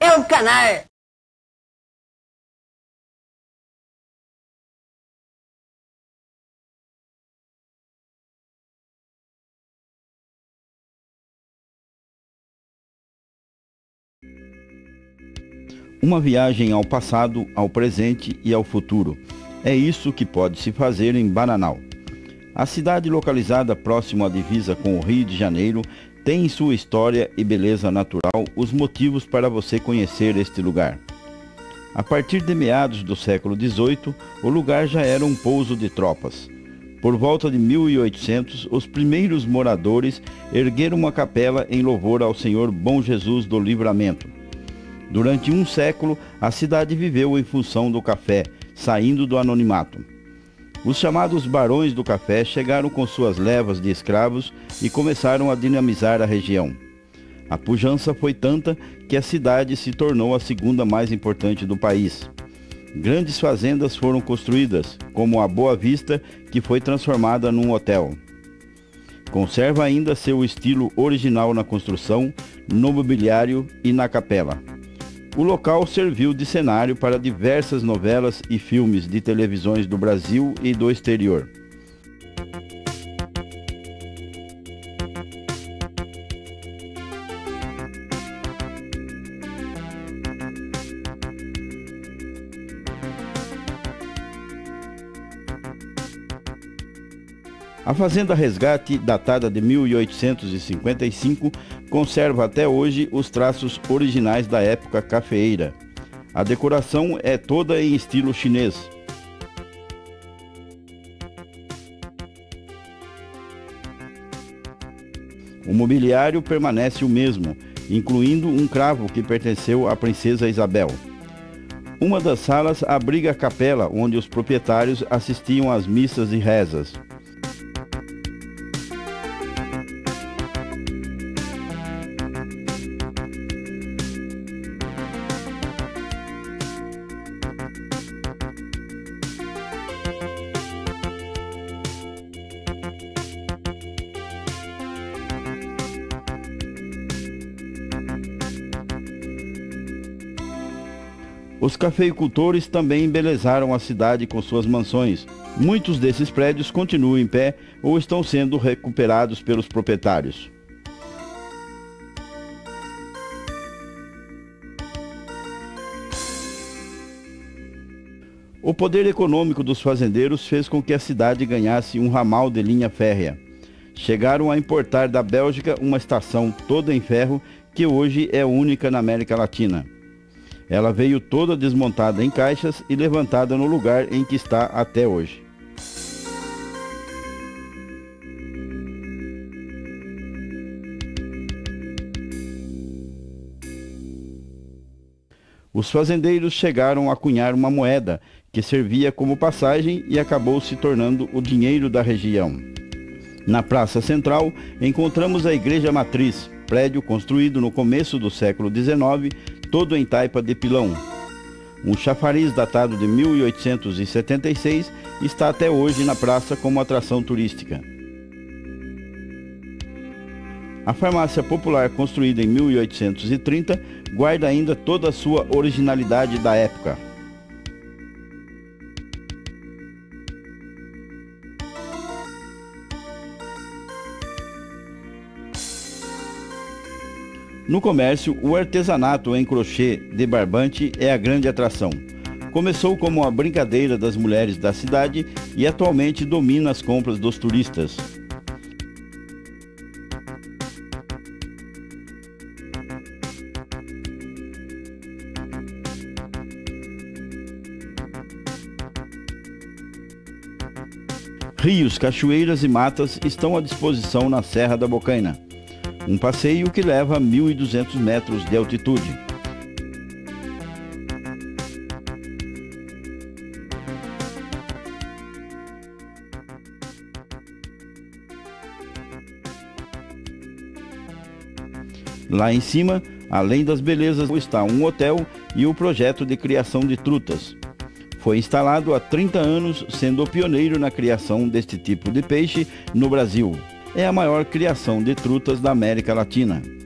é um canal. Uma viagem ao passado, ao presente e ao futuro. É isso que pode se fazer em Bananal. A cidade localizada próximo à divisa com o Rio de Janeiro tem em sua história e beleza natural os motivos para você conhecer este lugar. A partir de meados do século XVIII, o lugar já era um pouso de tropas. Por volta de 1800, os primeiros moradores ergueram uma capela em louvor ao Senhor Bom Jesus do Livramento. Durante um século, a cidade viveu em função do café, saindo do anonimato. Os chamados barões do café chegaram com suas levas de escravos e começaram a dinamizar a região. A pujança foi tanta que a cidade se tornou a segunda mais importante do país. Grandes fazendas foram construídas, como a Boa Vista, que foi transformada num hotel. Conserva ainda seu estilo original na construção, no mobiliário e na capela. O local serviu de cenário para diversas novelas e filmes de televisões do Brasil e do exterior. A Fazenda Resgate, datada de 1855, conserva até hoje os traços originais da época cafeeira. A decoração é toda em estilo chinês. O mobiliário permanece o mesmo, incluindo um cravo que pertenceu à princesa Isabel. Uma das salas abriga a capela onde os proprietários assistiam às missas e rezas. Os cafeicultores também embelezaram a cidade com suas mansões. Muitos desses prédios continuam em pé ou estão sendo recuperados pelos proprietários. O poder econômico dos fazendeiros fez com que a cidade ganhasse um ramal de linha férrea. Chegaram a importar da Bélgica uma estação toda em ferro que hoje é única na América Latina. Ela veio toda desmontada em caixas e levantada no lugar em que está até hoje. Os fazendeiros chegaram a cunhar uma moeda que servia como passagem e acabou se tornando o dinheiro da região. Na Praça Central encontramos a Igreja Matriz, prédio construído no começo do século XIX, todo em taipa de pilão. Um chafariz datado de 1876 está até hoje na praça como atração turística. A farmácia popular, construída em 1830, guarda ainda toda a sua originalidade da época. No comércio, o artesanato em crochê de barbante é a grande atração. Começou como uma brincadeira das mulheres da cidade e atualmente domina as compras dos turistas. Rios, cachoeiras e matas estão à disposição na Serra da Bocaina. Um passeio que leva a 1.200 metros de altitude. Lá em cima, além das belezas, está um hotel e o projeto de criação de trutas. Foi instalado há 30 anos, sendo o pioneiro na criação deste tipo de peixe no Brasil. É a maior criação de trutas da América Latina.